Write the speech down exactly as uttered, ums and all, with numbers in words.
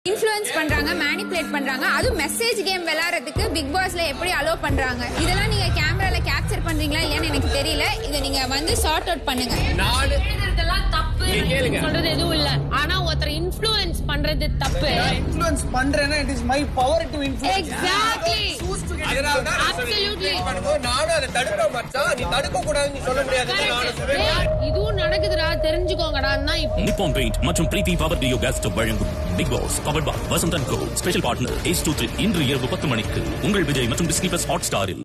Influence பண்றாங்க, manipulate பண்றாங்க. அது மெசேஜ் கேம் விளையாடுறதுக்கு பிக் பாஸ்ல எப்படி அலோ பண்றாங்க? இதெல்லாம் நீங்க கேமரால கேப்சர் பண்றீங்களா இல்லையான்னு எனக்கு தெரியல. இதை நீங்க வந்து சார்ட் அவுட் பண்ணுங்க. நானு தப்பு சொல்றது எதுவும் இல்ல. ஆனா ஒருத்தர் இன்ஃப்ளூயன்ஸ் பண்றது தப்பு. இன்ஃப்ளூயன்ஸ் பண்றேன்னா it is my power to influence. Exactly. அதனால தான் அப்சல்யூட்லி. நானும் அதை தடுக்க மச்சான். நீ தடுக்க கூடாதுன்னு சொல்ல முடியாது. இதுவும் நடக்குதுடா, தெரிஞ்சுக்கோங்கடா. நிப்பான் பெயிண்ட் மற்றும் Preethi power duo gas stove வழங்கும் Bigg Boss power boy Vasanth and co special partner ace two three இன்று இரவு பத்து மணிக்கு உங்கள் விஜய் மற்றும் டிஸ்னி பிளஸ் ஹாட் ஸ்டாரில்.